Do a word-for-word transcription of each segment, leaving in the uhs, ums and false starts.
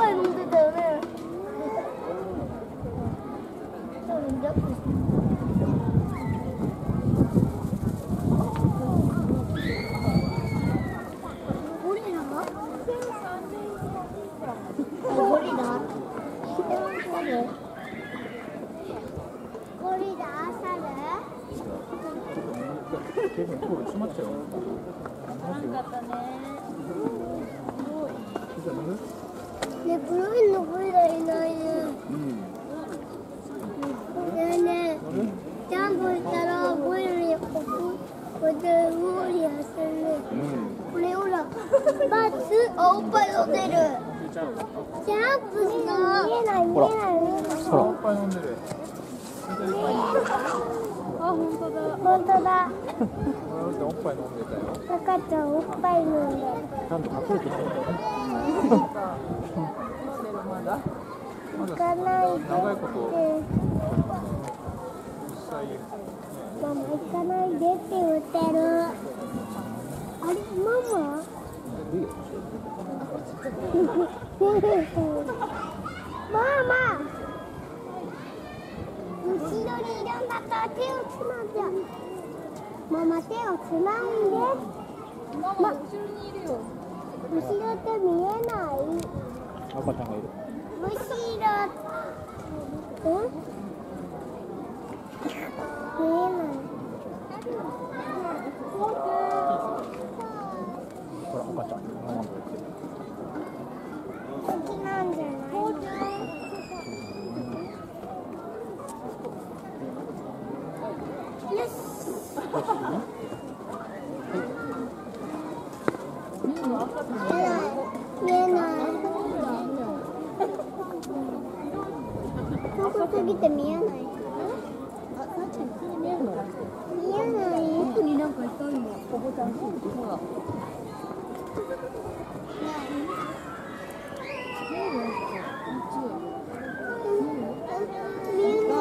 い飲んでたよね。ゴリラ？ゴリラ？ゴリラ？猿？ 閉まっちゃう。 なんかったね。 ね、プロフィールのゴリラいないね。 うん。 ねえねえ、ジャンプしたらゴリラにこここれでゴリラするね。これほら、バツ、あ、おっぱい飲んでる。ジャンプした。見えない見えない。 ほら、おっぱい飲んでる。 あ、本当だ。 本当だ。 おっぱい飲んでたよ。 赤ちゃんおっぱい飲んでる。 ちゃんと隠れてきた。 行かないでって。 長いことママ行かないでって言ってる。あれ、ママ？ママ。後ろにいるんだったら手をつまんじゃう。ママ手をつまんで。 ママ、後ろにいるよ。 後ろって見えない。 赤ちゃんがいる。 後ろ。うん？見えない。 ほら、赤ちゃん。 好きなんじゃない？よし。見えない。遠くすぎて見えない。見えない。 奥になんかいた今。おぼちゃん。ほら。 見えない。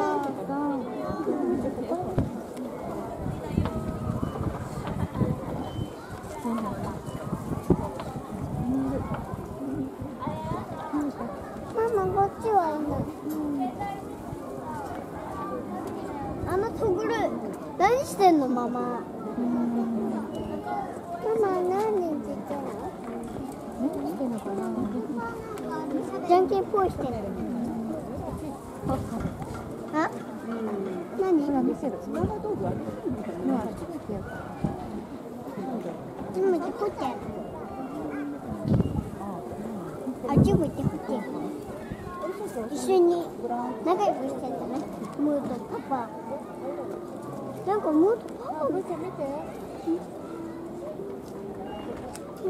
ママこっちはいない。あのトグル何してんのママ？ママ何人ちっちゃいの？ 何してんのかな。 じゃんけんぽいしてる。あ？何？ ほら見せる。スマホ道具ある。まあ、 今こっちやる。あっち向いてこっちやる。一緒に仲良くしてんだね。ムーとパパ。なんかムーとパパ見て見て。うん？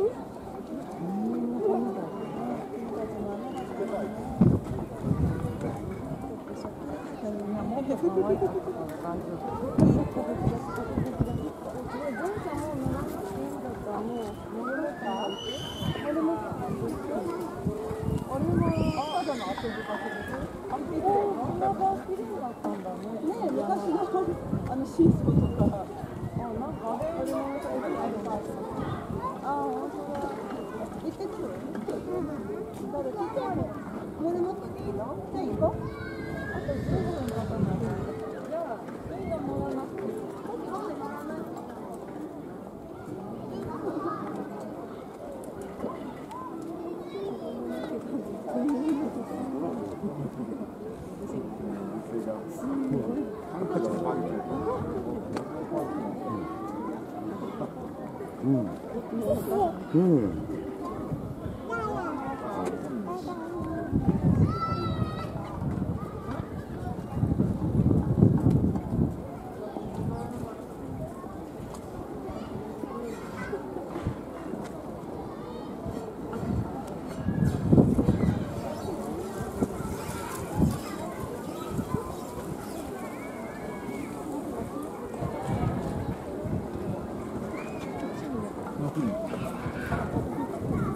あのシーソーとか、あ、なんかあれあれもあ、本当だ。行ってくる？誰聞いてある？これ持ってていいの？じゃあ行こう。あとじゅうごふんかかんない。じゃあ、みんな回らなくて。 うん。うん。うん。